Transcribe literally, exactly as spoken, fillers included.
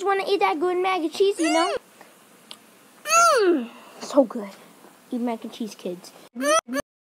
just want to eat that good mac and cheese, you know? Mmm, so good. Eat mac and cheese, kids.